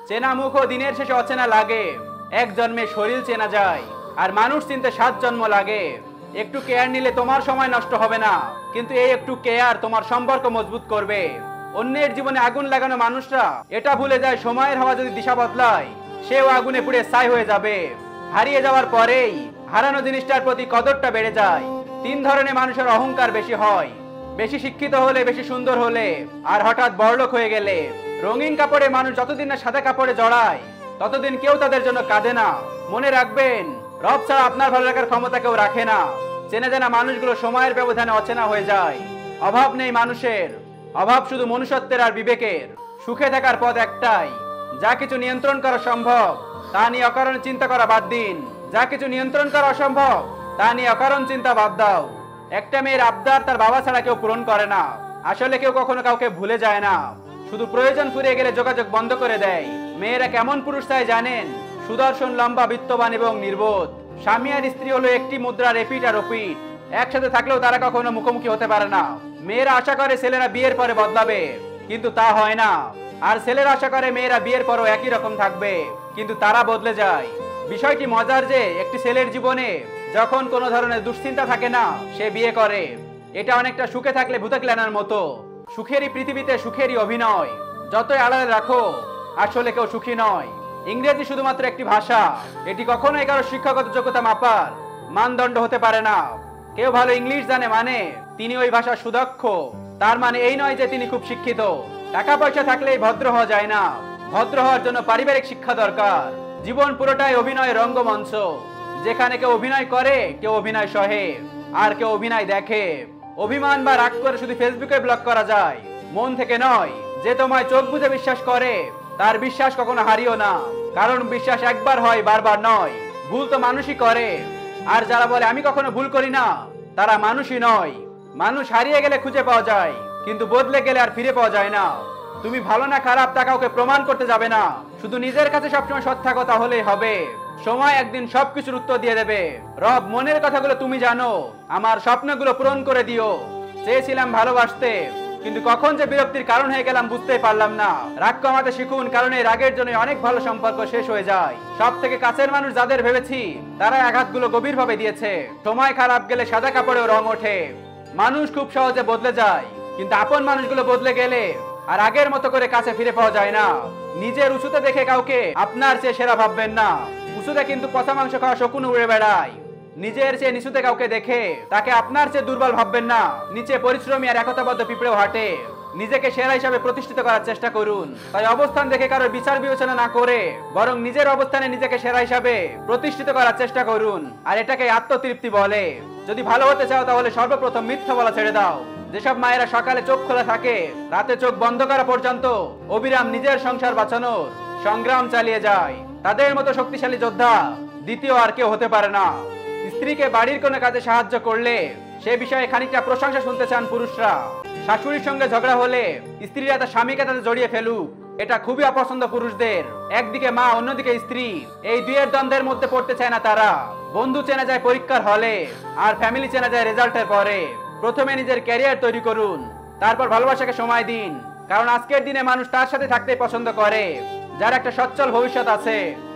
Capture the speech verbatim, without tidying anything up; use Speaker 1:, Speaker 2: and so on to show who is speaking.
Speaker 1: চেনা মুখও দিনের শেষে অচেনা লাগে। এক জন্মে শরীর চেনা যায়, আর মানুষ চিনতে সাত জন্ম লাগে। একটু কেয়ার নিলে তোমার সময় নষ্ট হবে না, কিন্তু এই একটু কেয়ার তোমার সম্পর্ক মজবুত করবে। অন্যের জীবনে আগুন লাগানো মানুষরা এটা ভুলে যায় সময়ের হাওয়া যদি দিশা বদলায়, সেও আগুনে পুড়ে ছাই হয়ে যাবে। হারিয়ে যাওয়ার পরেই হারানো জিনিসটার প্রতি কদরটা বেড়ে যায়। তিন ধরনের মানুষের অহংকার বেশি হয়, বেশি শিক্ষিত হলে, বেশি সুন্দর হলে, আর হঠাৎ বড়লোক হয়ে গেলে। রঙিন কাপড়ে মানুষ যতদিন না সাদা কাপড়ে জড়ায়, ততদিন কেউ তাদের জন্য কাঁদে না। মনে রাখবেন, রব ছাড়া আপনার ভালো লাগার ক্ষমতা কেউ রাখে না। চেনা জানা মানুষগুলো সময়ের ব্যবধানে অচেনা হয়ে যায়। অভাব নেই মানুষের, অভাব শুধু মনুষ্যত্বের আর বিবেকের। সুখে থাকার পথ একটাই, যা কিছু নিয়ন্ত্রণ করা সম্ভব তা নিয়ে অকারণ চিন্তা করা বাদ দিন। যা কিছু নিয়ন্ত্রণ করা অসম্ভব তা নিয়ে অকারণ চিন্তা বাদ দাও। একটা মেয়ের আবদার তার বাবা ছাড়া কেউ পূরণ করে না। আসলে কেউ কখনো কাউকে ভুলে যায় না, শুধু প্রয়োজন ফুরিয়ে গেলে যোগাযোগ বন্ধ করে দেয়। মেয়েরা কেমন পুরুষ চায় জানেন? সুদর্শন, লম্বা, বিত্তবান এবং নির্বোধ। স্বামী আর স্ত্রী হলো একটি মুদ্রার এপিট আর ওপিট। একসাথে থাকলেও তারা কখনো মুখোমুখি হতে পারে না। মেয়েরা আশা করে ছেলেরা বিয়ের পরে বদলাবে, কিন্তু তা হয় না। আর ছেলেরা আশা করে মেয়েরা বিয়ের পরও একই রকম থাকবে, কিন্তু তারা বদলে যায়। বিষয়টি মজার যে একটি ছেলের জীবনে যখন কোনো ধরনের দুশ্চিন্তা থাকে না, সে বিয়ে করে। এটা অনেকটা সুখে থাকলে ভূতে ক্লানার মতো। সুখেরই পৃথিবীতে সুখেরই অভিনয়। যতই আড়ালে রাখো, আসলে কেউ সুখী নয়। ইংরেজি শুধুমাত্র একটি ভাষা, এটি কখনোই কারো শিক্ষাগত যোগ্যতা মাপার মানদণ্ড হতে পারে না। কেউ ভালো ইংলিশ জানে মানে তিনি ওই ভাষা সুদক্ষ, তার মানে এই নয় যে তিনি খুব শিক্ষিত। টাকা পয়সা থাকলেই ভদ্র হওয়া যায় না, ভদ্র হওয়ার জন্য পারিবারিক শিক্ষা দরকার। জীবন পুরোটাই অভিনয়ের রঙ্গমঞ্চ, যেখানে কেউ অভিনয় করে, কেউ অভিনয় সহে, আর কেউ অভিনয় দেখে। অভিমান বা রাগ করে শুধু ফেসবুকে ব্লক করা যায়, মন থেকে নয়। যে তোমায় চোখ বুঝে বিশ্বাস করে, তার বিশ্বাস কখনো হারিও না, কারণ বিশ্বাস একবার হয়, বারবার নয়। ভুল তো মানুষই করে, আর যারা বলে আমি কখনো ভুল করি না, তারা মানুষই নয়। মানুষ হারিয়ে গেলে খুঁজে পাওয়া যায়, কিন্তু বদলে গেলে আর ফিরে পাওয়া যায় না। তুমি ভালো না খারাপ তা কাউকে প্রমাণ করতে যাবে না, শুধু নিজের কাছে সবসময় সৎ থাকো, তাহলেই হবে। সময় একদিন সবকিছুর উত্তর দিয়ে দেবে। রব, মনের কথাগুলো তুমি জানো, আমার স্বপ্নগুলো পূরণ করে দিও। চেয়েছিলাম ভালোবাসতে, কিন্তু কখন যে বিরক্তির কারণ হয়ে গেলাম বুঝতেই পারলাম না। রাগ কমাতে শিখুন, কারণ এই রাগের জন্য অনেক ভালো সম্পর্ক শেষ হয়ে যায়। সব থেকে কাছের মানুষ যাদের ভেবেছি, তারাই আঘাতগুলো গভীর ভাবে দিয়েছে। সময় খারাপ গেলে সাদা কাপড়েও রং ওঠে। মানুষ খুব সহজে বদলে যায়, কিন্তু আপন মানুষগুলো বদলে গেলে আর আগের মতো করে কাছে ফিরে পাওয়া যায় না। নিজের উঁচুতে দেখে কাউকে আপনার চেয়ে সেরা ভাববেন না। উঁচুতে কিন্তু পচা মাংস খাওয়া শকুন উড়ে বেড়ায়। নিজের চেয়ে নিচুতে কাউকে দেখে তাকে আপনার চেয়ে দুর্বল ভাববেন না। নিচে পরিশ্রমী আর একতাবদ্ধ পিঁপড়েও হাঁটে। নিজেকে সেরা হিসাবে প্রতিষ্ঠিত করার চেষ্টা করুন। তাই অবস্থান দেখে কারোর বিচার বিবেচনা না করে বরং নিজের অবস্থানে নিজেকে সেরা হিসাবে প্রতিষ্ঠিত করার চেষ্টা করুন। আর এটাকে আত্মতৃপ্তি বলে। যদি ভালো হতে চাও, তাহলে সর্বপ্রথম মিথ্যা বলা ছেড়ে দাও। যেসব মায়েরা সকালে চোখ খোলা থাকে, রাতে চোখ বন্ধ করা পর্যন্ত অবিরাম নিজের সংসার বাঁচানোর সংগ্রাম চালিয়ে যায়, তাদের মতো শক্তিশালী যোদ্ধা দ্বিতীয় আর কেউ হতে পারে না। স্ত্রীকে বাড়ির কোনো কাজে সাহায্য করলে সে বিষয়ে খানিকটা প্রশংসা শুনতে চান পুরুষরা। শাশুড়ির সঙ্গে ঝগড়া হলে স্ত্রীরা তার স্বামীকে তাতে জড়িয়ে ফেলুক, এটা খুবই অপছন্দ পুরুষদের। একদিকে মা, অন্যদিকে স্ত্রী, এই দুইয়ের দ্বন্দ্বের মধ্যে পড়তে চায় না তারা। বন্ধু চেনা যায় পরীক্ষার হলে, আর ফ্যামিলি চেনা যায় রেজাল্টের পরে। প্রথমে নিজের ক্যারিয়ার তৈরি করুন, তারপর ভালোবাসাকে সময় দিন। কারণ আজকের দিনে মানুষ তার সাথে থাকতে পছন্দ করে যার একটা সচ্ছল ভবিষ্যৎ আছে।